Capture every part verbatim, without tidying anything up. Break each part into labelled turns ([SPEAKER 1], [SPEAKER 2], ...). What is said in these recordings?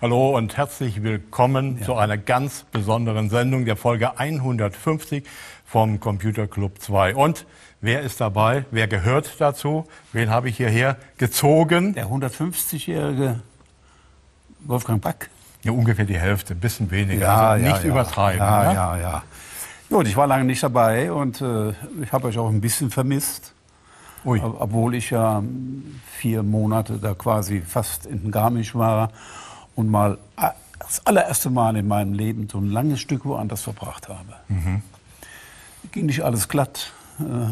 [SPEAKER 1] Hallo und herzlich willkommen
[SPEAKER 2] Ja.
[SPEAKER 1] zu einer ganz besonderen Sendung, der Folge hundertfünfzig vom Computer Club zwei. Und wer ist dabei? Wer gehört dazu? Wen habe ich hierher gezogen?
[SPEAKER 2] Der hundertfünfzigjährige Wolfgang Back.
[SPEAKER 1] Ja, ungefähr die Hälfte, ein bisschen weniger.
[SPEAKER 2] Ja,
[SPEAKER 1] also
[SPEAKER 2] ja,
[SPEAKER 1] nicht
[SPEAKER 2] ja.
[SPEAKER 1] übertreiben.
[SPEAKER 2] Ja,
[SPEAKER 1] ne?
[SPEAKER 2] ja, ja. Gut, ich war lange nicht dabei und äh, ich habe euch auch ein bisschen vermisst.
[SPEAKER 1] Ui.
[SPEAKER 2] Ob- Obwohl ich ja vier Monate da quasi fast in Garmisch war und mal a- das allererste Mal in meinem Leben so ein langes Stück woanders verbracht habe.
[SPEAKER 1] Mhm.
[SPEAKER 2] Ging nicht alles glatt. Äh,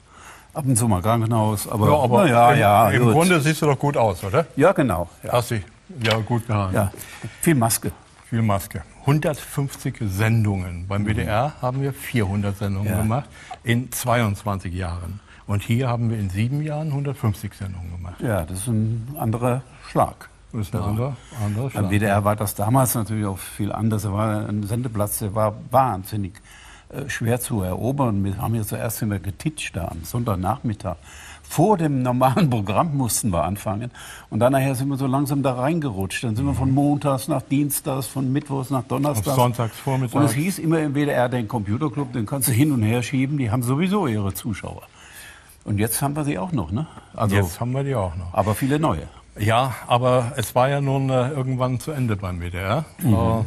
[SPEAKER 2] ab und zu mal Krankenhaus, aber,
[SPEAKER 1] Ja, aber
[SPEAKER 2] na ja,
[SPEAKER 1] im,
[SPEAKER 2] ja,
[SPEAKER 1] im
[SPEAKER 2] gut.
[SPEAKER 1] Grunde siehst du doch gut aus, oder?
[SPEAKER 2] Ja, genau. Ja,
[SPEAKER 1] Hast dich ja gut gehalten.
[SPEAKER 2] ja. Viel Maske.
[SPEAKER 1] Viel Maske. hundertfünfzig Sendungen. Beim W D R haben wir vierhundert Sendungen
[SPEAKER 2] Ja.
[SPEAKER 1] gemacht in zweiundzwanzig Jahren. Und hier haben wir in sieben Jahren hundertfünfzig Sendungen gemacht.
[SPEAKER 2] Ja, das ist ein anderer Schlag.
[SPEAKER 1] Das ist ein anderer, anderer
[SPEAKER 2] Beim
[SPEAKER 1] Schlag.
[SPEAKER 2] W D R war das damals natürlich auch viel anders. Da war ein Sendeplatz, der war wahnsinnig äh, schwer zu erobern. Wir haben ja zuerst immer getitscht da am Sonntagnachmittag. Vor dem normalen Programm mussten wir anfangen. Und dann nachher sind wir so langsam da reingerutscht. Dann sind wir von montags nach dienstags, von mittwochs nach donnerstags.
[SPEAKER 1] Auf sonntags vormittags.
[SPEAKER 2] Und es hieß immer im W D R, den Computerclub, den kannst du hin und her schieben. Die haben sowieso ihre Zuschauer. Und jetzt haben wir sie auch noch, ne? Also,
[SPEAKER 1] Jetzt haben wir die auch noch.
[SPEAKER 2] aber viele neue.
[SPEAKER 1] Ja, aber es war ja nun äh, irgendwann zu Ende beim W D R. Äh,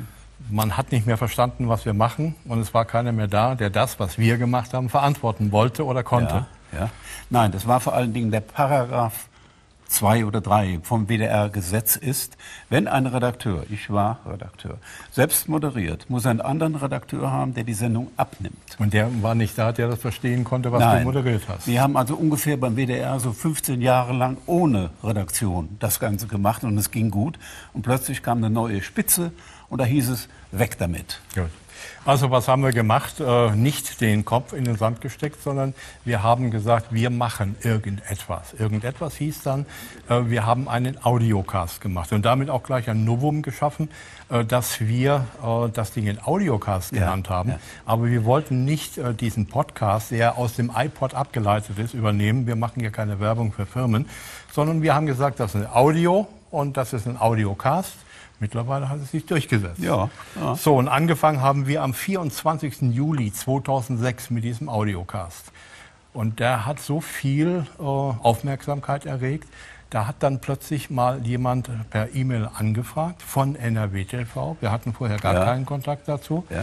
[SPEAKER 1] man hat nicht mehr verstanden, was wir machen. Und es war keiner mehr da, der das, was wir gemacht haben, verantworten wollte oder konnte.
[SPEAKER 2] Ja, ja. Nein, das war vor allen Dingen der Paragraph zwei oder drei vom W D R-Gesetz ist, wenn ein Redakteur, ich war Redakteur, selbst moderiert, muss einen anderen Redakteur haben, der die Sendung abnimmt.
[SPEAKER 1] Und der war nicht da, der das verstehen konnte, was
[SPEAKER 2] Nein.
[SPEAKER 1] du moderiert hast.
[SPEAKER 2] Wir haben also ungefähr beim W D R so fünfzehn Jahre lang ohne Redaktion das Ganze gemacht und es ging gut. Und plötzlich kam eine neue Spitze und da hieß es, weg damit.
[SPEAKER 1] Gut. Also was haben wir gemacht? Äh, nicht den Kopf in den Sand gesteckt, sondern wir haben gesagt, wir machen irgendetwas. Irgendetwas hieß dann, äh, wir haben einen Audiocast gemacht und damit auch gleich ein Novum geschaffen, äh, dass wir äh, das Ding in Audiocast
[SPEAKER 2] Ja,
[SPEAKER 1] genannt haben.
[SPEAKER 2] ja.
[SPEAKER 1] Aber wir wollten nicht äh, diesen Podcast, der aus dem iPod abgeleitet ist, übernehmen. Wir machen hier keine Werbung für Firmen, sondern wir haben gesagt, das ist ein Audio und das ist ein Audiocast. Mittlerweile hat es sich durchgesetzt.
[SPEAKER 2] Ja, ja.
[SPEAKER 1] So, und angefangen haben wir am vierundzwanzigsten Juli zweitausendsechs mit diesem Audiocast. Und der hat so viel äh, Aufmerksamkeit erregt. Da hat dann plötzlich mal jemand per E-Mail angefragt von N R W T V. Wir hatten vorher gar
[SPEAKER 2] Ja.
[SPEAKER 1] keinen Kontakt dazu.
[SPEAKER 2] Ja.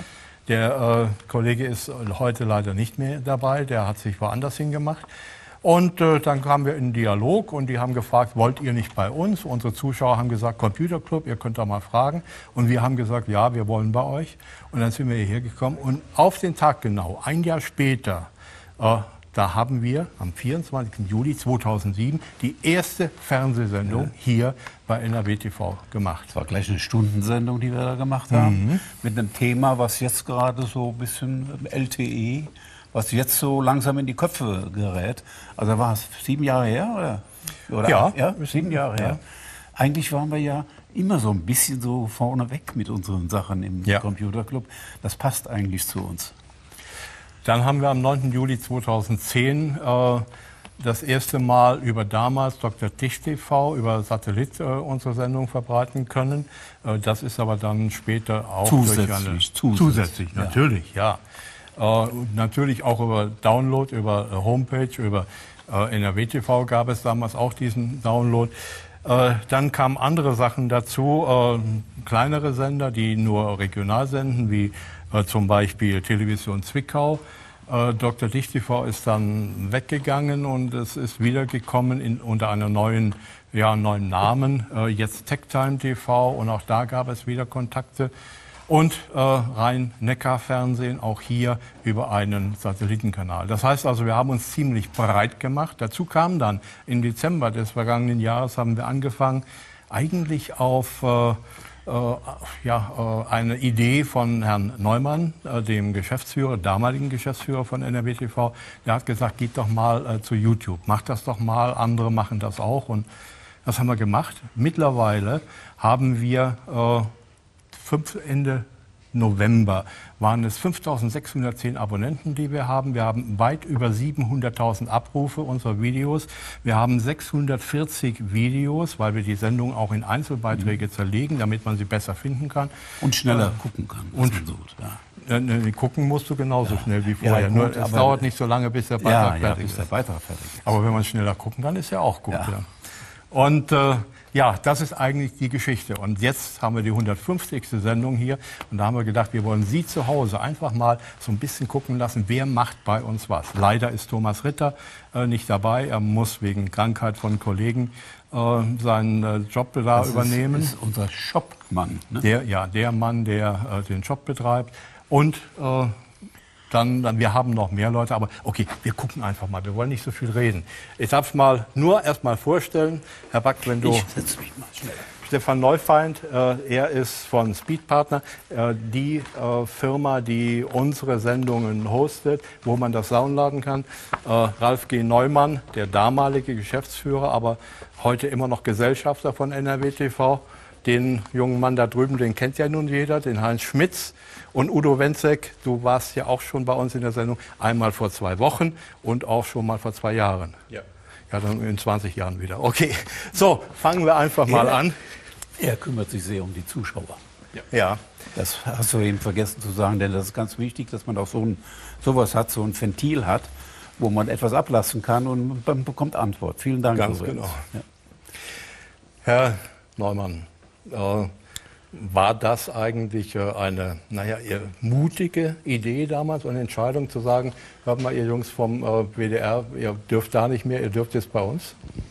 [SPEAKER 1] Der äh, Kollege ist heute leider nicht mehr dabei. Der hat sich woanders hingemacht. Und äh, dann kamen wir in den Dialog und die haben gefragt, wollt ihr nicht bei uns? Unsere Zuschauer haben gesagt, Computer Club, ihr könnt da mal fragen. Und wir haben gesagt, ja, wir wollen bei euch. Und dann sind wir hierher gekommen und auf den Tag genau, ein Jahr später, äh, da haben wir am vierundzwanzigsten Juli zweitausendsieben die erste Fernsehsendung ja. hier bei N R W T V gemacht.
[SPEAKER 2] Das war gleich eine Stundensendung, die wir da gemacht haben, mhm. mit einem Thema, was jetzt gerade so ein bisschen L T E, was jetzt so langsam in die Köpfe gerät. Also war es sieben Jahre her? Oder? Oder
[SPEAKER 1] ja.
[SPEAKER 2] acht, ja, sieben Jahre
[SPEAKER 1] ja.
[SPEAKER 2] her. Eigentlich waren wir ja immer so ein bisschen so vorneweg mit unseren Sachen im
[SPEAKER 1] ja.
[SPEAKER 2] Computerclub. Das passt eigentlich zu uns.
[SPEAKER 1] Dann haben wir am neunten Juli zweitausendzehn äh, das erste Mal über damals Doktor Tisch T V, über Satellit äh, unsere Sendung verbreiten können. Äh, das ist aber dann später auch
[SPEAKER 2] zusätzlich,
[SPEAKER 1] durch eine...
[SPEAKER 2] Zusätzlich,
[SPEAKER 1] zusätzlich
[SPEAKER 2] ja.
[SPEAKER 1] natürlich, ja. Äh, natürlich auch über Download, über äh, Homepage, über äh, N R W T V gab es damals auch diesen Download. Äh, dann kamen andere Sachen dazu, äh, kleinere Sender, die nur regional senden, wie äh, zum Beispiel Television Zwickau. Äh, Doktor Dicht T V ist dann weggegangen und es ist wiedergekommen in, unter einem neuen, ja, neuen Namen, äh, jetzt Techtime T V, und auch da gab es wieder Kontakte. Und äh, Rhein-Neckar-Fernsehen, auch hier über einen Satellitenkanal. Das heißt also, wir haben uns ziemlich breit gemacht. Dazu kam dann im Dezember des vergangenen Jahres, haben wir angefangen, eigentlich auf äh, äh, ja, äh, eine Idee von Herrn Neumann, äh, dem Geschäftsführer, damaligen Geschäftsführer von N R W T V. Der hat gesagt, geht doch mal äh, zu YouTube, macht das doch mal, andere machen das auch. Und das haben wir gemacht. Mittlerweile haben wir... Äh, Fünf, Ende November waren es fünftausendsechshundertzehn Abonnenten, die wir haben. Wir haben weit über siebenhunderttausend Abrufe unserer Videos. Wir haben sechshundertvierzig Videos, weil wir die Sendung auch in Einzelbeiträge zerlegen, damit man sie besser finden kann.
[SPEAKER 2] Und schneller äh, gucken kann.
[SPEAKER 1] Und sucht, ja. äh, gucken musst du genauso ja. schnell wie vorher. Ja, gut, Nur es dauert nicht so lange, bis der Beitrag,
[SPEAKER 2] ja,
[SPEAKER 1] fertig,
[SPEAKER 2] ja, bis der Beitrag fertig ist.
[SPEAKER 1] Aber wenn man schneller gucken kann, ist ja auch gut.
[SPEAKER 2] Ja.
[SPEAKER 1] Ja. Und äh, ja, das ist eigentlich die Geschichte. Und jetzt haben wir die hundertfünfzigste Sendung hier. Und da haben wir gedacht, wir wollen Sie zu Hause einfach mal so ein bisschen gucken lassen, wer macht bei uns was. Leider ist Thomas Ritter äh, nicht dabei. Er muss wegen Krankheit von Kollegen äh, seinen äh, Job da das übernehmen.
[SPEAKER 2] Das ist unser Shopmann. Ne?
[SPEAKER 1] Der, ja, der Mann, der äh, den Shop betreibt. Und äh, Dann, dann, wir haben noch mehr Leute, aber okay, wir gucken einfach mal. Wir wollen nicht so viel reden. Ich darf es mal nur erst mal vorstellen, Herr Back, wenn du...
[SPEAKER 2] Ich setze mich mal schneller.
[SPEAKER 1] Stefan Neufeind, äh, er ist von Speedpartner, äh, die äh, Firma, die unsere Sendungen hostet, wo man das downloaden kann. Äh, Ralf G. Neumann, der damalige Geschäftsführer, aber heute immer noch Gesellschafter von N R W T V. Den jungen Mann da drüben, den kennt ja nun jeder, den Heinz Schmitz. Und Udo Wenzek, du warst ja auch schon bei uns in der Sendung, einmal vor zwei Wochen und auch schon mal vor zwei Jahren.
[SPEAKER 3] Ja.
[SPEAKER 1] Ja, dann in zwanzig Jahren wieder. Okay, so, fangen wir einfach mal an.
[SPEAKER 2] Er kümmert sich sehr um die Zuschauer.
[SPEAKER 1] Ja. ja.
[SPEAKER 2] Das hast du eben vergessen zu sagen, denn das ist ganz wichtig, dass man auch so ein, sowas hat, so ein Ventil hat, wo man etwas ablassen kann und man bekommt Antwort. Vielen Dank.
[SPEAKER 1] Ganz
[SPEAKER 2] übrigens.
[SPEAKER 1] genau.
[SPEAKER 2] Ja.
[SPEAKER 1] Herr Neumann, äh, war das eigentlich äh, eine, naja, eher mutige Idee damals, eine Entscheidung zu sagen, hört mal, ihr Jungs vom äh, W D R, ihr dürft da nicht mehr, ihr dürft jetzt bei uns?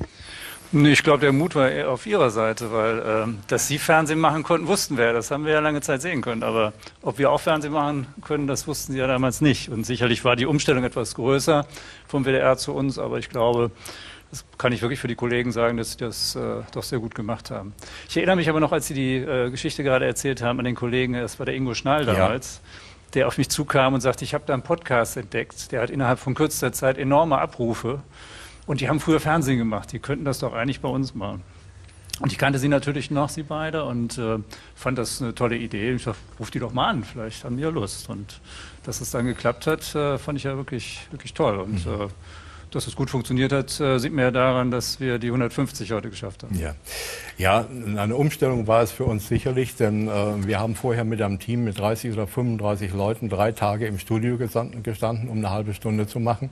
[SPEAKER 3] Nee, ich glaube, der Mut war eher auf Ihrer Seite, weil ähm, dass Sie Fernsehen machen konnten, wussten wir. Das haben wir ja lange Zeit sehen können. Aber ob wir auch Fernsehen machen können, das wussten Sie ja damals nicht. Und sicherlich war die Umstellung etwas größer vom W D R zu uns, aber ich glaube, das kann ich wirklich für die Kollegen sagen, dass sie das äh, doch sehr gut gemacht haben. Ich erinnere mich aber noch, als Sie die äh, Geschichte gerade erzählt haben, an den Kollegen, das war der Ingo Schnall damals, ja. der auf mich zukam und sagte, ich habe da einen Podcast entdeckt, der hat innerhalb von kürzester Zeit enorme Abrufe und die haben früher Fernsehen gemacht, die könnten das doch eigentlich bei uns machen. Und ich kannte sie natürlich noch, sie beide, und äh, fand das eine tolle Idee. Ich dachte, ruf die doch mal an, vielleicht haben die ja Lust. Und dass es dann geklappt hat, äh, fand ich ja wirklich, wirklich toll. Und mhm. äh, dass es gut funktioniert hat, äh, sieht man ja daran, dass wir die hundertfünfzig heute geschafft haben.
[SPEAKER 1] Ja, ja, eine Umstellung war es für uns sicherlich, denn äh, wir haben vorher mit einem Team mit dreißig oder fünfunddreißig Leuten drei Tage im Studio gestanden, gestanden um eine halbe Stunde zu machen.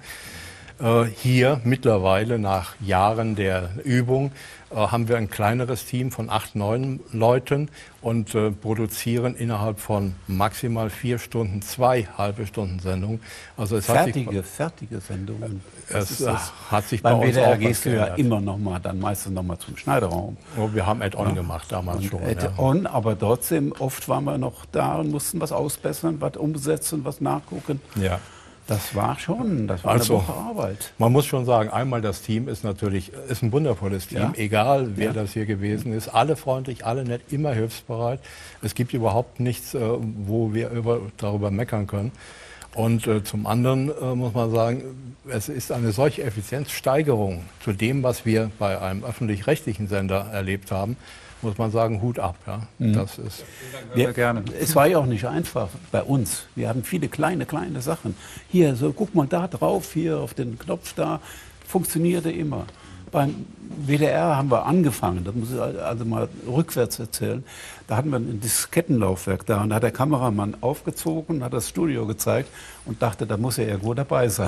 [SPEAKER 1] Äh, hier mittlerweile nach Jahren der Übung äh, haben wir ein kleineres Team von acht, neun Leuten und äh, produzieren innerhalb von maximal vier Stunden zwei halbe Stunden Sendungen. Also es
[SPEAKER 2] fertige,
[SPEAKER 1] hat sich,
[SPEAKER 2] fertige Sendungen.
[SPEAKER 1] Es, es hat sich
[SPEAKER 2] beim
[SPEAKER 1] bei uns
[SPEAKER 2] W D R
[SPEAKER 1] auch
[SPEAKER 2] gehst du ja
[SPEAKER 1] geändert.
[SPEAKER 2] immer noch mal, dann meistens noch mal zum Schneiderraum.
[SPEAKER 1] Oh, wir haben Add-on
[SPEAKER 2] ja.
[SPEAKER 1] gemacht damals
[SPEAKER 2] und
[SPEAKER 1] schon.
[SPEAKER 2] Add-on, ja. Aber trotzdem, oft waren wir noch da und mussten was ausbessern, was umsetzen, was nachgucken.
[SPEAKER 1] Ja.
[SPEAKER 2] Das war schon, das war
[SPEAKER 1] also,
[SPEAKER 2] eine Woche Arbeit.
[SPEAKER 1] Man muss schon sagen, einmal das Team ist natürlich, ist ein wundervolles Team, ja. egal wer ja. das hier gewesen ist. Alle freundlich, alle nett, immer hilfsbereit. Es gibt überhaupt nichts, wo wir über, darüber meckern können. Und äh, zum anderen äh, muss man sagen, es ist eine solche Effizienzsteigerung zu dem, was wir bei einem öffentlich-rechtlichen Sender erlebt haben, muss man sagen, Hut ab. Ja? Mhm. Das ist
[SPEAKER 2] wir, gerne. Es war ja auch nicht einfach bei uns. Wir haben viele kleine, kleine Sachen. Hier, so guck mal da drauf, hier auf den Knopf da, funktionierte immer. Beim W D R haben wir angefangen, das muss ich also mal rückwärts erzählen, da hatten wir ein Diskettenlaufwerk da und da hat der Kameramann aufgezogen, hat das Studio gezeigt und dachte, da muss er irgendwo dabei sein.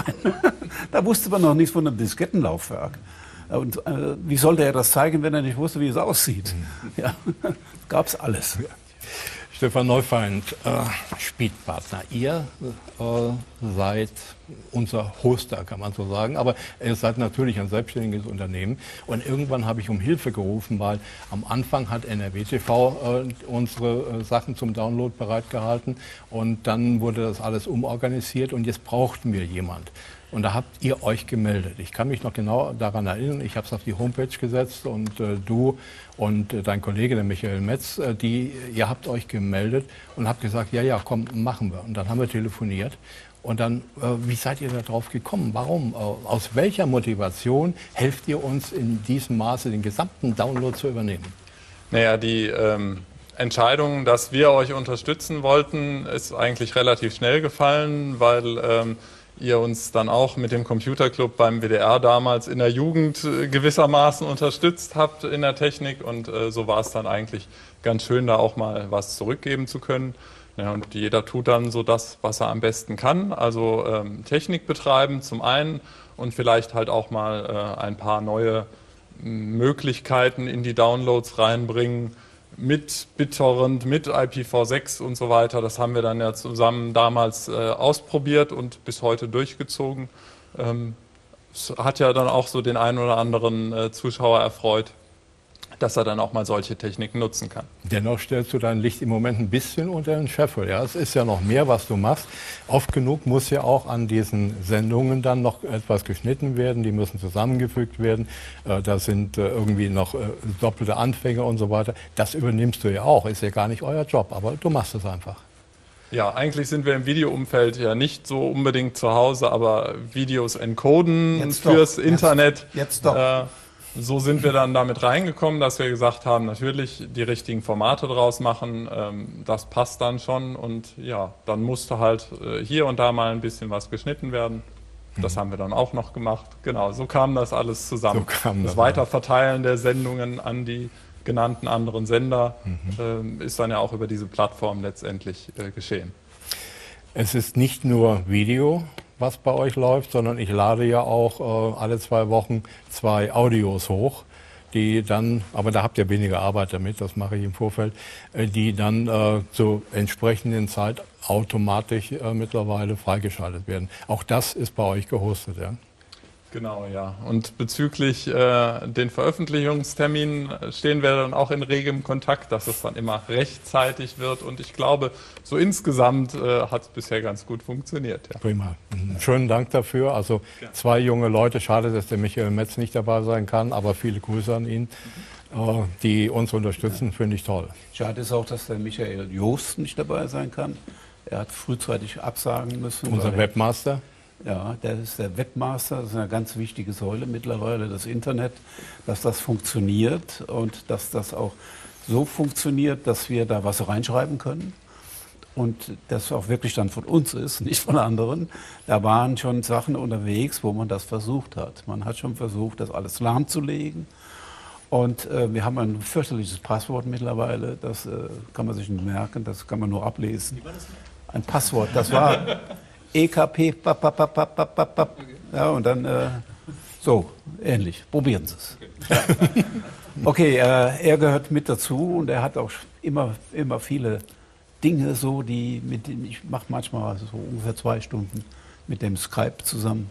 [SPEAKER 2] Da wusste man noch nichts von einem Diskettenlaufwerk. Und äh, wie sollte er das zeigen, wenn er nicht wusste, wie es aussieht? Ja, gab's alles.
[SPEAKER 1] Ja. Stefan Neufeind, äh, Speedpartner. Ihr äh, seid unser Hoster, kann man so sagen. Aber ihr seid natürlich ein selbstständiges Unternehmen. Und irgendwann habe ich um Hilfe gerufen, weil am Anfang hat N R W T V äh, unsere äh, Sachen zum Download bereitgehalten. Und dann wurde das alles umorganisiert und jetzt brauchten wir jemand. Und da habt ihr euch gemeldet. Ich kann mich noch genau daran erinnern, ich habe es auf die Homepage gesetzt und äh, du und äh, dein Kollege, der Michael Metz, äh, die, ihr habt euch gemeldet und habt gesagt, ja, ja, komm, machen wir. Und dann haben wir telefoniert. Und dann, äh, wie seid ihr da drauf gekommen? Warum? Äh, aus welcher Motivation helft ihr uns in diesem Maße, den gesamten Download zu übernehmen?
[SPEAKER 4] Naja, die... Ähm Entscheidung, dass wir euch unterstützen wollten, ist eigentlich relativ schnell gefallen, weil ähm, ihr uns dann auch mit dem Computerclub beim W D R damals in der Jugend äh, gewissermaßen unterstützt habt in der Technik und äh, so war es dann eigentlich ganz schön, da auch mal was zurückgeben zu können. Ja, und jeder tut dann so das, was er am besten kann, also ähm, Technik betreiben zum einen und vielleicht halt auch mal äh, ein paar neue Möglichkeiten in die Downloads reinbringen, mit BitTorrent, mit I P v sechs und so weiter. Das haben wir dann ja zusammen damals äh, ausprobiert und bis heute durchgezogen. Ähm, es hat ja dann auch so den einen oder anderen äh, Zuschauer erfreut, dass er dann auch mal solche Techniken nutzen kann.
[SPEAKER 1] Dennoch stellst du dein Licht im Moment ein bisschen unter den Scheffel. Ja? Es ist ja noch mehr, was du machst. Oft genug muss ja auch an diesen Sendungen dann noch etwas geschnitten werden. Die müssen zusammengefügt werden. Äh, da sind äh, irgendwie noch äh, doppelte Anfänge und so weiter. Das übernimmst du ja auch. Ist ja gar nicht euer Job, aber du machst es einfach.
[SPEAKER 4] Ja, eigentlich sind wir im Videoumfeld ja nicht so unbedingt zu Hause, aber Videos encoden
[SPEAKER 2] Jetzt
[SPEAKER 4] fürs
[SPEAKER 2] doch.
[SPEAKER 4] Internet.
[SPEAKER 2] Jetzt, jetzt doch.
[SPEAKER 4] Äh, So sind wir dann damit reingekommen, dass wir gesagt haben, natürlich die richtigen Formate draus machen, ähm, das passt dann schon und ja, dann musste halt äh, hier und da mal ein bisschen was geschnitten werden. Das mhm. haben wir dann auch noch gemacht. Genau, so kam das alles zusammen.
[SPEAKER 1] So kam
[SPEAKER 4] das
[SPEAKER 1] das
[SPEAKER 4] Weiterverteilen der Sendungen an die genannten anderen Sender mhm. äh, ist dann ja auch über diese Plattform letztendlich äh, geschehen.
[SPEAKER 1] Es ist nicht nur Video, was bei euch läuft, sondern ich lade ja auch äh, alle zwei Wochen zwei Audios hoch, die dann, aber da habt ihr weniger Arbeit damit, das mache ich im Vorfeld, äh, die dann äh, zur entsprechenden Zeit automatisch äh, mittlerweile freigeschaltet werden. Auch das ist bei euch gehostet, ja?
[SPEAKER 4] Genau, ja. Und bezüglich äh, den Veröffentlichungsterminen stehen wir dann auch in regem Kontakt, dass es dann immer rechtzeitig wird. Und ich glaube, so insgesamt äh, hat es bisher ganz gut funktioniert. Ja.
[SPEAKER 1] Prima. Schönen Dank dafür. Also zwei junge Leute, schade, dass der Michael Metz nicht dabei sein kann, aber viele Grüße an ihn, mhm. äh, die uns unterstützen, finde ich toll.
[SPEAKER 2] Schade ist auch, dass der Michael Joost nicht dabei sein kann. Er hat frühzeitig absagen müssen.
[SPEAKER 1] Unser Webmaster.
[SPEAKER 2] Ja, der ist der Webmaster, das ist eine ganz wichtige Säule mittlerweile, das Internet, dass das funktioniert und dass das auch so funktioniert, dass wir da was reinschreiben können und das auch wirklich dann von uns ist, nicht von anderen. Da waren schon Sachen unterwegs, wo man das versucht hat. Man hat schon versucht, das alles lahmzulegen und äh, wir haben ein fürchterliches Passwort mittlerweile, das äh, kann man sich nicht merken, das kann man nur ablesen. Ein Passwort, das war... E K P, pap, pap, pap, pap, pap, pap. Ja, und dann äh, so, ähnlich. Probieren Sie es. Ja. Okay, äh, er gehört mit dazu und er hat auch immer, immer viele Dinge so, die mit denen ich mache manchmal so ungefähr zwei Stunden mit dem Skype zusammen.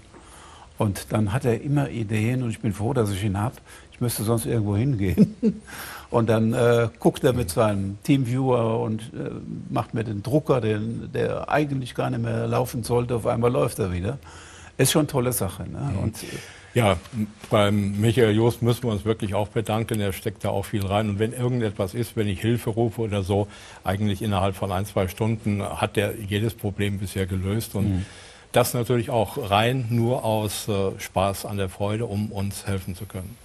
[SPEAKER 2] Und dann hat er immer Ideen und ich bin froh, dass ich ihn habe. Ich müsste sonst irgendwo hingehen. Und dann äh, guckt er mit seinem Teamviewer und äh, macht mir den Drucker, den, der eigentlich gar nicht mehr laufen sollte. Auf einmal läuft er wieder. Ist schon eine tolle Sache. Ne?
[SPEAKER 1] Mhm.
[SPEAKER 2] Und,
[SPEAKER 1] ja, beim Michael Joost müssen wir uns wirklich auch bedanken. Er steckt da auch viel rein. Und wenn irgendetwas ist, wenn ich Hilfe rufe oder so, eigentlich innerhalb von ein, zwei Stunden hat er jedes Problem bisher gelöst. Und mhm. das natürlich auch rein nur aus äh, Spaß an der Freude, um uns helfen zu können.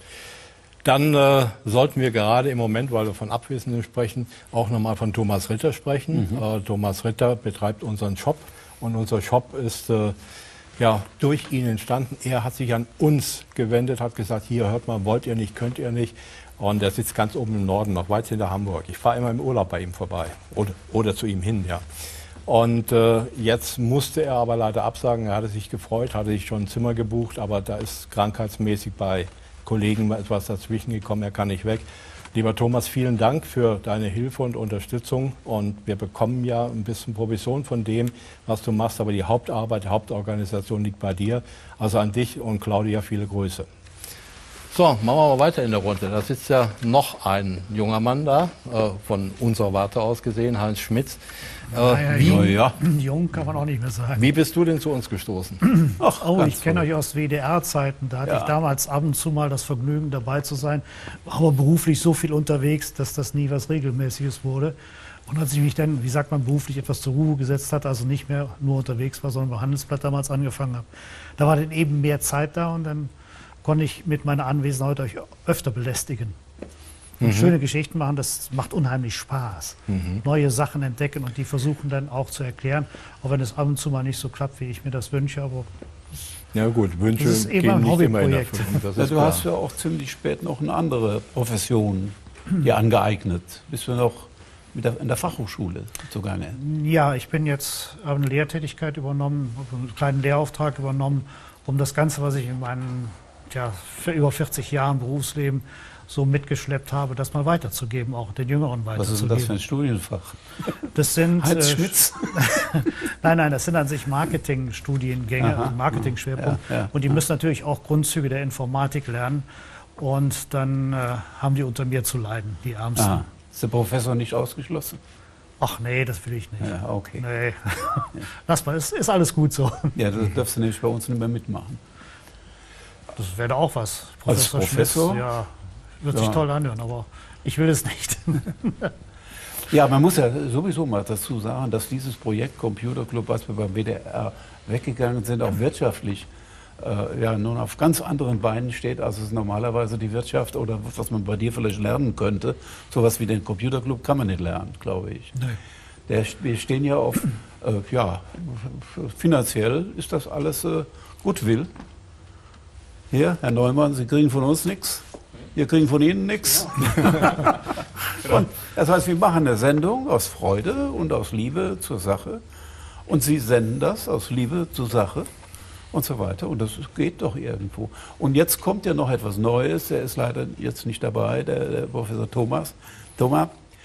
[SPEAKER 1] Dann äh, sollten wir gerade im Moment, weil wir von Abwesenden sprechen, auch nochmal von Thomas Ritter sprechen. Mhm. Äh, Thomas Ritter betreibt unseren Shop und unser Shop ist äh, ja durch ihn entstanden. Er hat sich an uns gewendet, hat gesagt, hier hört mal, wollt ihr nicht, könnt ihr nicht. Und er sitzt ganz oben im Norden, noch weit hinter Hamburg. Ich fahre immer im Urlaub bei ihm vorbei oder, oder zu ihm hin, ja. Und äh, jetzt musste er aber leider absagen. Er hatte sich gefreut, hatte sich schon ein Zimmer gebucht, aber da ist krankheitsmäßig bei Kollegen etwas dazwischen gekommen, er kann nicht weg. Lieber Thomas, vielen Dank für deine Hilfe und Unterstützung und wir bekommen ja ein bisschen Provision von dem, was du machst, aber die Hauptarbeit, die Hauptorganisation liegt bei dir. Also an dich und Claudia viele Grüße. So, machen wir mal weiter in der Runde. Da sitzt ja noch ein junger Mann da, äh, von unserer Warte aus gesehen, Heinz Schmitz. Äh,
[SPEAKER 5] naja,
[SPEAKER 1] wie,
[SPEAKER 5] jung,
[SPEAKER 1] ja.
[SPEAKER 5] jung kann man auch nicht mehr sagen.
[SPEAKER 1] Wie bist du denn zu uns gestoßen?
[SPEAKER 5] Ach, oh, ich kenne euch aus W D R-Zeiten. Da hatte
[SPEAKER 2] Ja.
[SPEAKER 5] ich damals ab und zu mal das Vergnügen, dabei zu sein. War aber beruflich so viel unterwegs, dass das nie was Regelmäßiges wurde. Und als ich mich dann, wie sagt man, beruflich etwas zur Ruhe gesetzt hatte, also nicht mehr nur unterwegs war, sondern beim Handelsblatt damals angefangen habe, da war dann eben mehr Zeit da und dann konnte ich mit meiner Anwesenheit euch öfter belästigen. und
[SPEAKER 1] Mhm.
[SPEAKER 5] schöne Geschichten machen, das macht unheimlich Spaß.
[SPEAKER 1] Mhm.
[SPEAKER 5] Neue Sachen entdecken und die versuchen dann auch zu erklären, auch wenn es ab und zu mal nicht so klappt, wie ich mir das wünsche, aber
[SPEAKER 1] Ja gut, Wünsche
[SPEAKER 5] Das ist eben
[SPEAKER 1] gehen
[SPEAKER 5] ein
[SPEAKER 1] nicht immer in
[SPEAKER 5] Hobbyprojekt.
[SPEAKER 1] Erfüllung. Das
[SPEAKER 2] Ja,
[SPEAKER 1] ist
[SPEAKER 2] du
[SPEAKER 1] klar.
[SPEAKER 2] hast ja auch ziemlich spät noch eine andere Profession dir angeeignet. Bist du noch mit der, in der Fachhochschule zugange?
[SPEAKER 5] ja, ich bin jetzt, habe eine Lehrtätigkeit übernommen, habe einen kleinen Lehrauftrag übernommen, um das Ganze, was ich in meinen ja, für über vierzig Jahren Berufsleben so mitgeschleppt habe, das mal weiterzugeben, auch den Jüngeren
[SPEAKER 2] Was ist denn das für
[SPEAKER 5] weiterzugeben.
[SPEAKER 2] ein Studienfach?
[SPEAKER 5] Das sind,
[SPEAKER 2] Heinz
[SPEAKER 5] äh,
[SPEAKER 2] Schmitz?
[SPEAKER 5] nein, nein, das sind an sich Marketingstudiengänge,
[SPEAKER 2] Aha,
[SPEAKER 5] also Marketing-Schwerpunkt.
[SPEAKER 2] ja, ja,
[SPEAKER 5] und die
[SPEAKER 2] ja.
[SPEAKER 5] müssen natürlich auch Grundzüge der Informatik lernen. Und dann äh, haben die unter mir zu leiden, die Ärmsten.
[SPEAKER 2] Ah, ist der Professor nicht ausgeschlossen?
[SPEAKER 5] Ach nee, das will ich nicht.
[SPEAKER 2] Ja, okay.
[SPEAKER 5] Nee. Lass mal, ist, ist alles gut so.
[SPEAKER 2] Ja, das darfst du nämlich bei uns nicht mehr mitmachen.
[SPEAKER 5] Das wäre auch was.
[SPEAKER 2] Als Professor?
[SPEAKER 5] Schmitz, ja, wird
[SPEAKER 2] Ja.
[SPEAKER 5] sich toll anhören, aber ich will es nicht.
[SPEAKER 2] Ja, man muss ja sowieso mal dazu sagen, dass dieses Projekt Computer Club, was wir beim W D R weggegangen sind, auch wirtschaftlich äh, ja nun auf ganz anderen Beinen steht, als es normalerweise die Wirtschaft oder was man bei dir vielleicht lernen könnte. Sowas wie den Computer Club kann man nicht lernen, glaube ich.
[SPEAKER 5] Nee.
[SPEAKER 2] Der, wir stehen ja auf, äh, ja, finanziell ist das alles äh, Goodwill. Hier, Herr Neumann, Sie kriegen von uns nichts. Wir kriegen von Ihnen nichts. Und das heißt, wir machen eine Sendung aus Freude und aus Liebe zur Sache. Und Sie senden das aus Liebe zur Sache und so weiter. Und das geht doch irgendwo. Und jetzt kommt ja noch etwas Neues. Der ist leider jetzt nicht dabei, der, der Professor Thomas. Thomas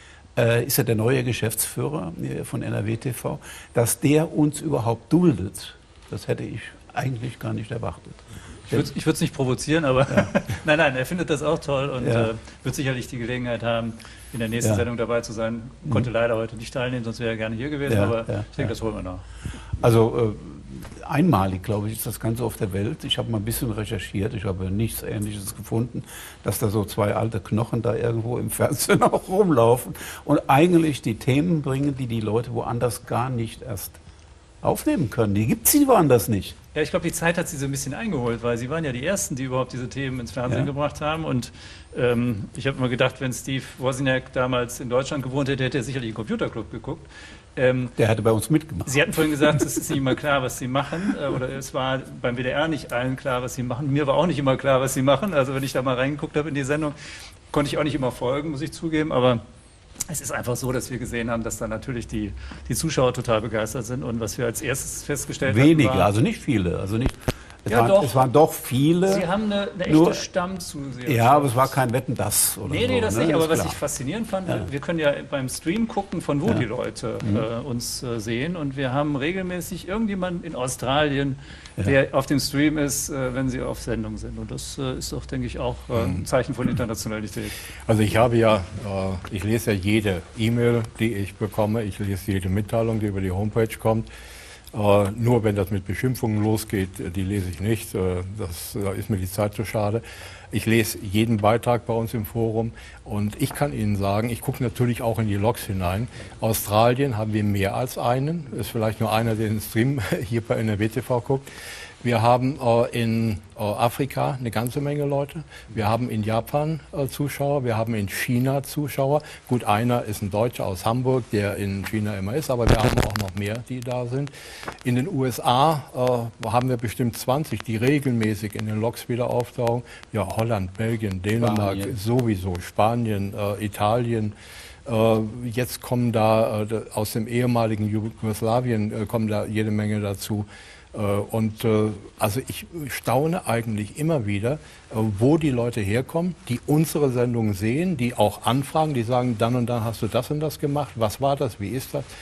[SPEAKER 2] äh, ist ja der neue Geschäftsführer von N R W T V. Dass der uns überhaupt duldet, das hätte ich eigentlich gar nicht erwartet.
[SPEAKER 3] Ich würde ich würde es nicht provozieren, aber nein, nein, er findet das auch toll und
[SPEAKER 2] Ja.
[SPEAKER 3] äh, wird sicherlich die Gelegenheit haben, in der nächsten
[SPEAKER 2] Ja.
[SPEAKER 3] Sendung dabei zu sein. Konnte leider heute nicht teilnehmen, sonst wäre er gerne hier gewesen,
[SPEAKER 2] Ja,
[SPEAKER 3] aber
[SPEAKER 2] ja,
[SPEAKER 3] ich denke,
[SPEAKER 2] ja.
[SPEAKER 3] das holen wir nach.
[SPEAKER 2] Also äh, einmalig, glaube ich, ist das Ganze auf der Welt. Ich habe mal ein bisschen recherchiert, ich habe nichts Ähnliches gefunden, dass da so zwei alte Knochen da irgendwo im Fernsehen auch rumlaufen und eigentlich die Themen bringen, die die Leute woanders gar nicht erst aufnehmen können. Die gibt es sie woanders nicht.
[SPEAKER 3] Ja, ich glaube, die Zeit hat sie so ein bisschen eingeholt, weil sie waren ja die Ersten, die überhaupt diese Themen ins Fernsehen
[SPEAKER 2] Ja.
[SPEAKER 3] gebracht haben. Und ähm, ich habe immer gedacht, wenn Steve Wozniak damals in Deutschland gewohnt hätte, hätte er sicherlich einen Computerclub geguckt. Ähm,
[SPEAKER 2] Der hatte bei uns mitgemacht.
[SPEAKER 3] Sie hatten vorhin gesagt, es ist nicht immer klar, was Sie machen. Äh, oder es war beim W D R nicht allen klar, was Sie machen. Mir war auch nicht immer klar, was Sie machen. Also wenn ich da mal reingeguckt habe in die Sendung, konnte ich auch nicht immer folgen, muss ich zugeben. Aber es ist einfach so, dass wir gesehen haben, dass da natürlich die, die Zuschauer total begeistert sind. Und was wir als erstes festgestellt
[SPEAKER 2] Wenige,
[SPEAKER 3] haben, war,
[SPEAKER 2] also nicht viele. Also nicht, es,
[SPEAKER 3] Ja,
[SPEAKER 2] waren,
[SPEAKER 3] doch.
[SPEAKER 2] es waren doch viele.
[SPEAKER 3] Sie haben eine, eine echte
[SPEAKER 2] Nur-
[SPEAKER 3] Stammzuseher.
[SPEAKER 2] Ja, aber es war kein Wetten, das oder
[SPEAKER 3] Nee,
[SPEAKER 2] so.
[SPEAKER 3] nee, das
[SPEAKER 2] ne?
[SPEAKER 3] nicht. Aber
[SPEAKER 2] Ist
[SPEAKER 3] was
[SPEAKER 2] klar.
[SPEAKER 3] ich faszinierend fand,
[SPEAKER 2] Ja.
[SPEAKER 3] wir können ja beim Stream gucken, von wo
[SPEAKER 2] Ja. Mhm.
[SPEAKER 3] die Leute äh, uns äh, sehen. Und wir haben regelmäßig irgendjemanden in Australien,
[SPEAKER 2] Ja.
[SPEAKER 3] der auf dem Stream ist, äh, wenn sie auf Sendung sind. Und das äh, ist doch, denke ich, auch äh,
[SPEAKER 2] Mhm.
[SPEAKER 3] ein Zeichen von Internationalität.
[SPEAKER 1] Also ich habe ja, äh, ich lese ja jede E-Mail, die ich bekomme. Ich lese jede Mitteilung, die über die Homepage kommt. Äh, nur wenn das mit Beschimpfungen losgeht, äh, die lese ich nicht. Äh, das da ist mir die Zeit zu schade. Ich lese jeden Beitrag bei uns im Forum und ich kann Ihnen sagen, ich gucke natürlich auch in die Logs hinein. Australien haben wir mehr als einen. Ist vielleicht nur einer, der den Stream hier bei N R W T V guckt. Wir haben äh, in äh, Afrika eine ganze Menge Leute. Wir haben in Japan äh, Zuschauer. Wir haben in China Zuschauer. Gut, einer ist ein Deutscher aus Hamburg, der in China immer ist, aber wir haben auch noch mehr, die da sind. In den U S A äh, haben wir bestimmt zwanzig, die regelmäßig in den Logs wieder auftauchen. Ja, Holland, Belgien, Dänemark,
[SPEAKER 2] Spanien.
[SPEAKER 1] sowieso, Spanien, äh, Italien. Äh, jetzt kommen da äh, aus dem ehemaligen Jugoslawien äh, kommen da jede Menge dazu. Äh, und äh, also ich staune eigentlich immer wieder, äh, wo die Leute herkommen, die unsere Sendung sehen, die auch anfragen, die sagen, dann und dann hast du das und das gemacht, was war das, wie ist das?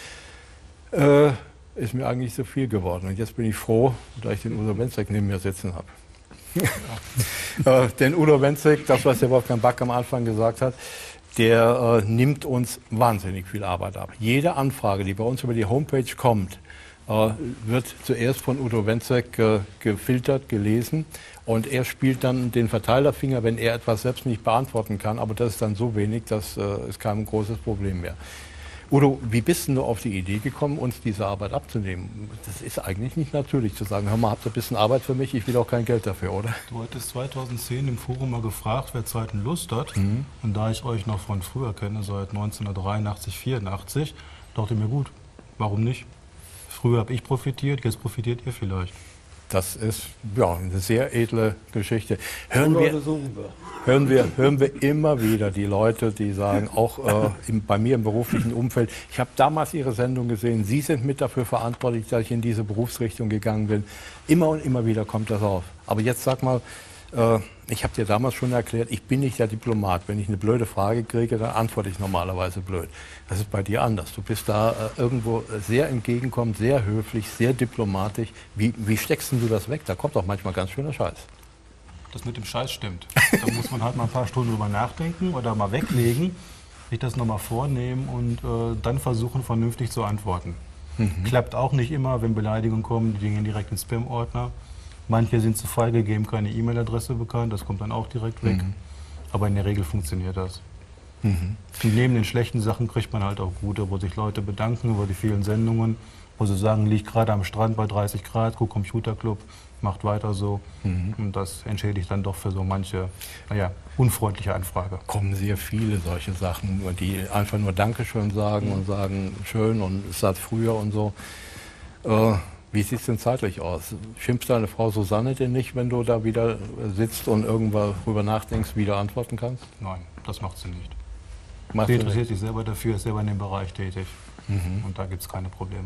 [SPEAKER 1] Äh, ist mir eigentlich so viel geworden. Und jetzt bin ich froh, da ich den Udo Wenzek neben mir sitzen habe. äh, denn Udo Wenzek, das was der Wolfgang Back am Anfang gesagt hat, der äh, nimmt uns wahnsinnig viel Arbeit ab. Jede Anfrage, die bei uns über die Homepage kommt, äh, wird zuerst von Udo Wenzek äh, gefiltert, gelesen und er spielt dann den Verteilerfinger, wenn er etwas selbst nicht beantworten kann, aber das ist dann so wenig, das äh, ist kein großes Problem mehr. Udo, wie bist denn du auf die Idee gekommen, uns diese Arbeit abzunehmen? Das ist eigentlich nicht natürlich zu sagen, hör mal, habt ihr ein bisschen Arbeit für mich, ich will auch kein Geld dafür, oder?
[SPEAKER 6] Du hattest zweitausendzehn im Forum mal gefragt, wer Zeit und Lust hat.
[SPEAKER 1] Mhm.
[SPEAKER 6] Und da ich euch noch von früher kenne, seit neunzehnhundertdreiundachtzig, vierundachtzig, dachte ich mir, gut, warum nicht? Früher habe ich profitiert, jetzt profitiert ihr vielleicht.
[SPEAKER 1] Das ist ja eine sehr edle Geschichte. Hören wir, hören wir, hören wir immer wieder die Leute, die sagen, auch äh, im, bei mir im beruflichen Umfeld, ich habe damals Ihre Sendung gesehen, Sie sind mit dafür verantwortlich, dass ich in diese Berufsrichtung gegangen bin. Immer und immer wieder kommt das auf. Aber jetzt sag mal, äh, ich habe dir damals schon erklärt, ich bin nicht der Diplomat. Wenn ich eine blöde Frage kriege, dann antworte ich normalerweise blöd. Das ist bei dir anders. Du bist da äh, irgendwo sehr entgegenkommend, sehr höflich, sehr diplomatisch. Wie, wie steckst denn du das weg? Da kommt doch manchmal ganz schöner Scheiß.
[SPEAKER 6] Das mit dem Scheiß stimmt. Da muss man halt mal ein paar Stunden drüber nachdenken oder mal weglegen, sich das nochmal vornehmen und äh, dann versuchen, vernünftig zu antworten. Mhm. Klappt auch nicht immer, wenn Beleidigungen kommen, die gehen direkt ins Spam-Ordner. Manche sind zu feige, geben keine E-Mail-Adresse bekannt, das kommt dann auch direkt weg. Mhm. Aber in der Regel funktioniert das. Mhm. Und neben den schlechten Sachen kriegt man halt auch gute, wo sich Leute bedanken über die vielen Sendungen, wo sie sagen, liegt gerade am Strand bei dreißig Grad, guck Computer Club, macht weiter so. Mhm. Und das entschädigt dann doch für so manche, naja, unfreundliche Anfrage.
[SPEAKER 1] Kommen sehr viele solche Sachen, die einfach nur Dankeschön sagen mhm. und sagen, schön und es hat früher und so. Äh, Wie sieht es denn zeitlich aus? Schimpft deine Frau Susanne denn nicht, wenn du da wieder sitzt und irgendwann drüber nachdenkst, wie du antworten kannst?
[SPEAKER 6] Nein, das macht sie nicht.
[SPEAKER 1] Macht
[SPEAKER 6] sie interessiert sich selber dafür, ist selber in dem Bereich tätig.
[SPEAKER 1] Mhm.
[SPEAKER 6] Und da gibt es keine Probleme.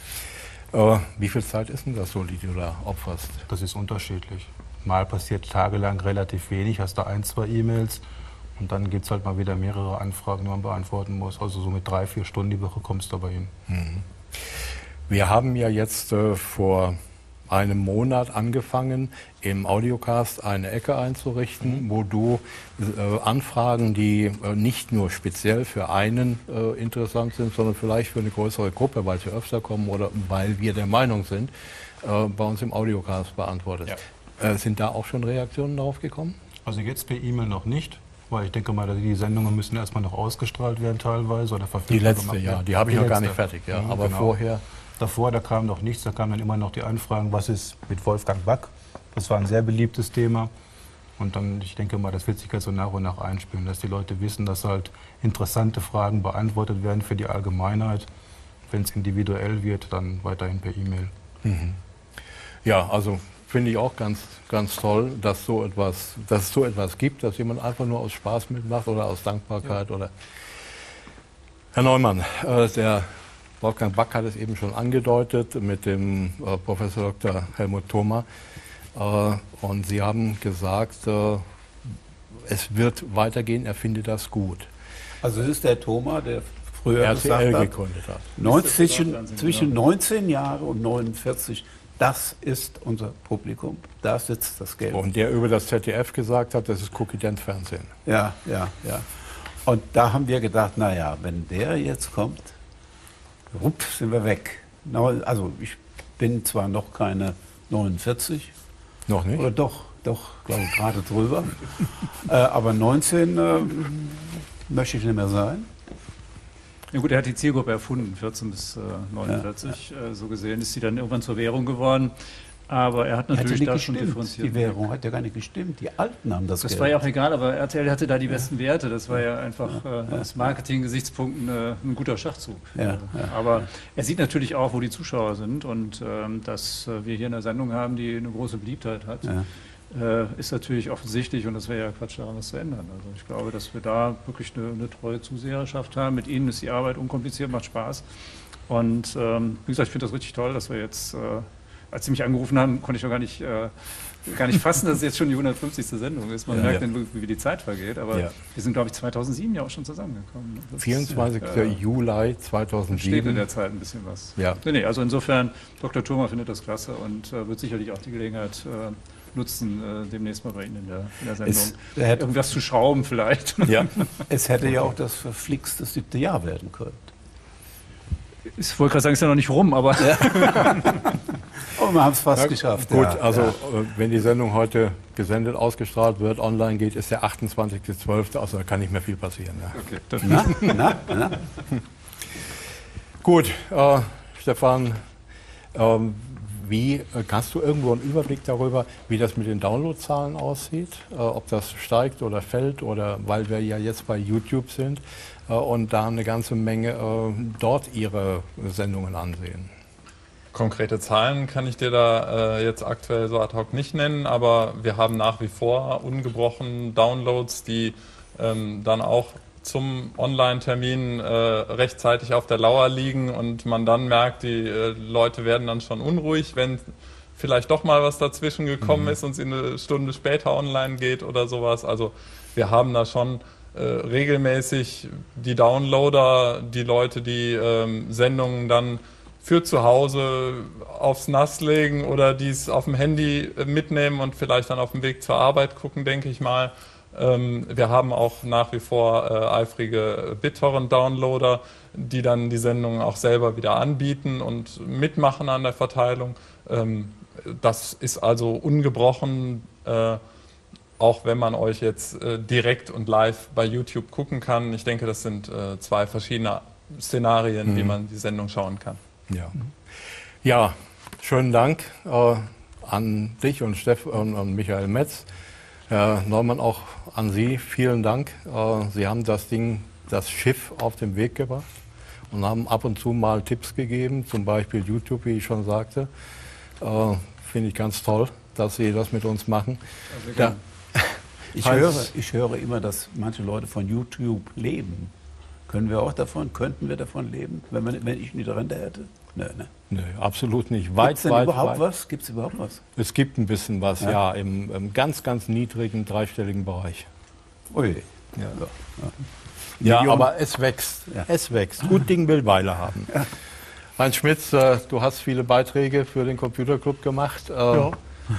[SPEAKER 1] Aber wie viel Zeit ist denn das so, die du da opferst?
[SPEAKER 6] Das ist unterschiedlich. Mal passiert tagelang relativ wenig, hast da ein, zwei E-Mails und dann gibt es halt mal wieder mehrere Anfragen, die man beantworten muss. Also so mit drei, vier Stunden die Woche kommst du dabei hin.
[SPEAKER 1] Mhm. Wir haben ja jetzt äh, vor einem Monat angefangen, im Audiocast eine Ecke einzurichten, mhm. wo du äh, Anfragen, die äh, nicht nur speziell für einen äh, interessant sind, sondern vielleicht für eine größere Gruppe, weil sie öfter kommen oder weil wir der Meinung sind, äh, bei uns im Audiocast beantwortet. Ja. Äh, sind da auch schon Reaktionen darauf gekommen?
[SPEAKER 6] Also jetzt per E-Mail noch nicht. Weil ich denke mal, die Sendungen müssen erstmal noch ausgestrahlt werden teilweise oder verfügbar
[SPEAKER 1] Die letzte,
[SPEAKER 6] gemacht
[SPEAKER 1] ja,
[SPEAKER 6] werden.
[SPEAKER 1] die habe ich
[SPEAKER 6] die
[SPEAKER 1] noch gar
[SPEAKER 6] letzte.
[SPEAKER 1] nicht fertig, ja.
[SPEAKER 6] Mhm,
[SPEAKER 1] aber
[SPEAKER 6] genau.
[SPEAKER 1] vorher...
[SPEAKER 6] Davor, da kam noch nichts, da kamen dann immer noch die Anfragen, was ist mit Wolfgang Back? Das war ein sehr beliebtes Thema. Und dann, ich denke mal, das wird sich jetzt so nach und nach einspielen, dass die Leute wissen, dass halt interessante Fragen beantwortet werden für die Allgemeinheit. Wenn es individuell wird, dann weiterhin per E-Mail.
[SPEAKER 1] Mhm. Ja, also finde ich auch ganz, ganz toll, dass, so etwas, dass es so etwas gibt, dass jemand einfach nur aus Spaß mitmacht oder aus Dankbarkeit. Ja. Oder Herr Neumann, äh, der Wolfgang Back hat es eben schon angedeutet mit dem äh, Professor Doktor Helmut Thoma. Äh, und Sie haben gesagt, äh, es wird weitergehen, er findet das gut.
[SPEAKER 2] Also es ist der Thoma, der früher
[SPEAKER 1] R T L
[SPEAKER 2] gesagt hat,
[SPEAKER 1] gegründet hat.
[SPEAKER 2] neunzig, zwischen neunzehn Jahre und neunundvierzig, das ist unser Publikum, da sitzt das Geld.
[SPEAKER 1] Und der über das Z D F gesagt hat, das ist Cookie-Dent-Fernsehen.
[SPEAKER 2] Ja, ja, ja. Und da haben wir gedacht, naja, wenn der jetzt kommt, rupp, sind wir weg. Also ich bin zwar noch keine neunundvierzig.
[SPEAKER 1] Noch nicht?
[SPEAKER 2] Oder doch, doch, glaube ich, gerade drüber. äh, aber neunzehn äh, möchte ich nicht mehr sein.
[SPEAKER 3] Ja gut, er hat die Zielgruppe erfunden, vierzehn bis neunundvierzig. Ja, ja. So gesehen ist sie dann irgendwann zur Währung geworden. Aber er hat natürlich da schon differenziert.
[SPEAKER 2] Die Währung hat ja gar nicht gestimmt. Die Alten haben das
[SPEAKER 3] Das
[SPEAKER 2] Geld.
[SPEAKER 3] war ja auch egal, aber R T L hatte da die besten Werte. Das war ja einfach äh, aus Marketing-Gesichtspunkten äh, ein guter Schachzug.
[SPEAKER 2] Ja, ja.
[SPEAKER 3] Aber er sieht natürlich auch, wo die Zuschauer sind. Und ähm, dass äh, wir hier eine Sendung haben, die eine große Beliebtheit hat, ja. äh, ist natürlich offensichtlich. Und das wäre ja Quatsch daran, was zu ändern. Also ich glaube, dass wir da wirklich eine, eine treue Zuseherschaft haben. Mit ihnen ist die Arbeit unkompliziert, macht Spaß. Und ähm, wie gesagt, ich finde das richtig toll, dass wir jetzt... Äh, Als Sie mich angerufen haben, konnte ich noch gar nicht, äh, gar nicht fassen, dass es jetzt schon die hundertfünfzigste Sendung ist. Man ja, merkt ja. dann, wie die Zeit vergeht. Aber ja. wir sind, glaube ich, zweitausendsieben ja auch schon zusammengekommen. Das
[SPEAKER 1] vierundzwanzigster Juli zweitausendsieben.
[SPEAKER 3] Steht in der Zeit ein bisschen was.
[SPEAKER 1] Ja.
[SPEAKER 3] Nee, nee, also insofern, Doktor Thoma findet das klasse und äh, wird sicherlich auch die Gelegenheit äh, nutzen, äh, demnächst mal bei Ihnen in der, in der Sendung
[SPEAKER 2] es, hätte,
[SPEAKER 3] irgendwas zu schrauben vielleicht.
[SPEAKER 2] Ja. Es hätte ja auch das verflixte siebte Jahr werden können.
[SPEAKER 3] Ich wollte gerade sagen, es ist ja noch nicht rum, aber... Ja.
[SPEAKER 2] Oh, wir haben es fast ja, geschafft.
[SPEAKER 1] Gut,
[SPEAKER 2] ja,
[SPEAKER 1] also
[SPEAKER 2] ja.
[SPEAKER 1] wenn die Sendung heute gesendet, ausgestrahlt wird, online geht, ist der achtundzwanzigster zwölfte Also da kann nicht mehr viel passieren. Ja.
[SPEAKER 3] Okay.
[SPEAKER 2] Na, na, na.
[SPEAKER 1] Gut, äh, Stefan, ähm, wie, äh, hast du irgendwo einen Überblick darüber, wie das mit den Downloadzahlen aussieht? Äh, ob das steigt oder fällt, oder weil wir ja jetzt bei YouTube sind äh, und da eine ganze Menge äh, dort ihre Sendungen ansehen?
[SPEAKER 4] Konkrete Zahlen kann ich dir da äh, jetzt aktuell so ad hoc nicht nennen, aber wir haben nach wie vor ungebrochen Downloads, die ähm, dann auch zum Online-Termin äh, rechtzeitig auf der Lauer liegen und man dann merkt, die äh, Leute werden dann schon unruhig, wenn vielleicht doch mal was dazwischen gekommen mhm. ist und sie eine Stunde später online geht oder sowas. Also wir haben da schon äh, regelmäßig die Downloader, die Leute, die ähm, Sendungen dann für zu Hause aufs Nass legen oder dies auf dem Handy mitnehmen und vielleicht dann auf dem Weg zur Arbeit gucken, denke ich mal. Ähm, wir haben auch nach wie vor äh, eifrige BitTorrent-Downloader, die dann die Sendungen auch selber wieder anbieten und mitmachen an der Verteilung. Ähm, das ist also ungebrochen, äh, auch wenn man euch jetzt äh, direkt und live bei YouTube gucken kann. Ich denke, das sind äh, zwei verschiedene Szenarien, mhm. wie man die Sendung schauen kann.
[SPEAKER 1] Ja, ja, schönen Dank äh, an dich und Steff und, und Michael Metz. Herr Neumann, auch an Sie vielen Dank. Äh, Sie haben das Ding, das Schiff auf den Weg gebracht und haben ab und zu mal Tipps gegeben, zum Beispiel YouTube, wie ich schon sagte. Äh, Finde ich ganz toll, dass Sie das mit uns machen.
[SPEAKER 2] Also, ja. ich, höre, ich höre immer, dass manche Leute von YouTube leben. Können wir auch davon, könnten wir davon leben, wenn, man, wenn ich eine Rente hätte? Nö, ne?
[SPEAKER 1] Nö, absolut nicht. Weit,
[SPEAKER 2] Gibt's denn
[SPEAKER 1] weit,
[SPEAKER 2] überhaupt
[SPEAKER 1] weit.
[SPEAKER 2] was? Gibt es überhaupt was?
[SPEAKER 1] Es gibt ein bisschen was, ja,
[SPEAKER 2] ja
[SPEAKER 1] im, im ganz, ganz niedrigen, dreistelligen Bereich.
[SPEAKER 2] Ui.
[SPEAKER 1] Ja,
[SPEAKER 2] ja.
[SPEAKER 1] ja aber es wächst. Ja. Es wächst. Gut Ding will Weile haben. Ja. Heinz Schmitz, äh, du hast viele Beiträge für den Computerclub gemacht. Äh, ja.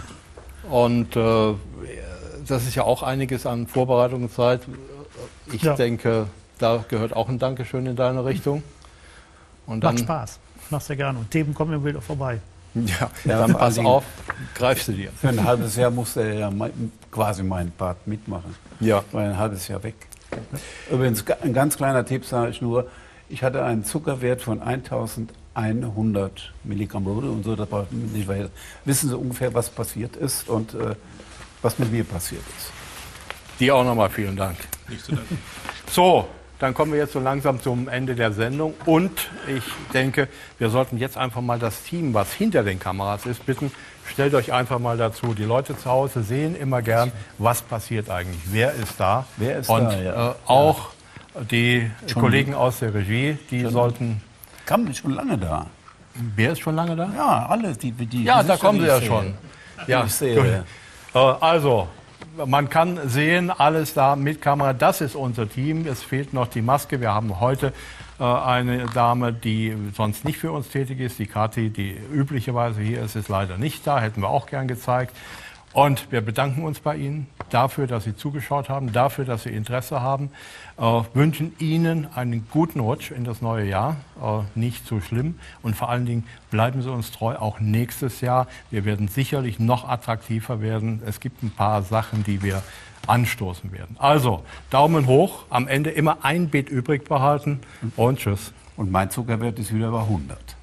[SPEAKER 1] Und äh, das ist ja auch einiges an Vorbereitungszeit. Ich ja. denke, da gehört auch ein Dankeschön in deine Richtung. Und dann,
[SPEAKER 5] macht Spaß. Ich mach's sehr gerne. Und Themen kommen mir wieder vorbei.
[SPEAKER 1] Ja, ja, dann pass auf, greifst du dir.
[SPEAKER 2] Für ein halbes Jahr musste er ja quasi meinen Part mitmachen.
[SPEAKER 1] Ja.
[SPEAKER 2] War ein halbes Jahr weg. Übrigens, ein ganz kleiner Tipp sage ich nur, ich hatte einen Zuckerwert von eintausendeinhundert Milligramm Blut und so, das braucht man nicht weiter. Wissen Sie ungefähr, was passiert ist und äh, was mit mir passiert ist.
[SPEAKER 1] Dir auch nochmal vielen Dank. Nicht zu danken. So, dann kommen wir jetzt so langsam zum Ende der Sendung und ich denke, wir sollten jetzt einfach mal das Team, was hinter den Kameras ist, bitten, stellt euch einfach mal dazu. Die Leute zu Hause sehen immer gern, was passiert eigentlich, wer ist da.
[SPEAKER 2] Wer ist
[SPEAKER 1] und
[SPEAKER 2] da, ja.
[SPEAKER 1] äh, auch ja. die schon Kollegen aus der Regie, die schon sollten...
[SPEAKER 2] Kamen schon lange da.
[SPEAKER 1] Wer ist schon lange da?
[SPEAKER 2] Ja, alle. Die, die,
[SPEAKER 1] ja,
[SPEAKER 2] die
[SPEAKER 1] da kommen sie ja
[SPEAKER 2] sehe.
[SPEAKER 1] schon. Ja,
[SPEAKER 2] ich sehe.
[SPEAKER 1] Äh, also... Man kann sehen, alles da mit Kamera, das ist unser Team. Es fehlt noch die Maske. Wir haben heute äh, eine Dame, die sonst nicht für uns tätig ist. Die Kathi, die üblicherweise hier ist, ist leider nicht da. Hätten wir auch gern gezeigt. Und wir bedanken uns bei Ihnen dafür, dass Sie zugeschaut haben, dafür, dass Sie Interesse haben. Äh, wünschen Ihnen einen guten Rutsch in das neue Jahr. Äh, nicht so schlimm. Und vor allen Dingen bleiben Sie uns treu, auch nächstes Jahr. Wir werden sicherlich noch attraktiver werden. Es gibt ein paar Sachen, die wir anstoßen werden. Also, Daumen hoch. Am Ende immer ein Bit übrig behalten. Und tschüss.
[SPEAKER 2] Und mein Zuckerwert ist wieder bei hundert.